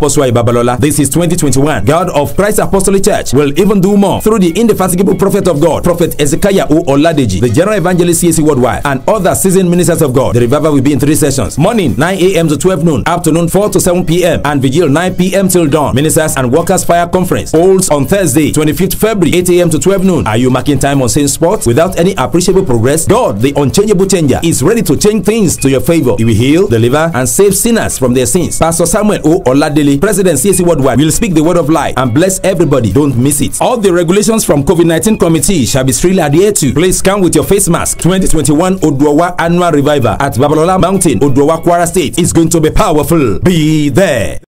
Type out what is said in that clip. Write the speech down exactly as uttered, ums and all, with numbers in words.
Apostle Babalola. This is twenty twenty-one. God of Christ Apostolic Church will even do more through the indefatigable prophet of God, Prophet Ezekiah O. Oladeji, the General Evangelist C A C Worldwide, and other seasoned ministers of God. The revival will be in three sessions: morning nine A M to twelve noon, afternoon four to seven P M, and vigil nine P M till dawn. Ministers and Workers Fire Conference holds on Thursday, twenty-fifth February, eight A M to twelve noon. Are you marking time on same spot without any appreciable progress? God, the unchangeable changer, is ready to change things to your favor. He will heal, deliver, and save sinners from their sins. Pastor Samuel O. Oladele, President C A C Worldwide, will speak the word of life and bless everybody. Don't miss it. All the regulations from COVID nineteen committee shall be strictly adhered to. Please come with your face mask. twenty twenty-one Oduowa Annual Revival at Babalola Mountain, Oduowa, Kwara State is going to be powerful. Be there.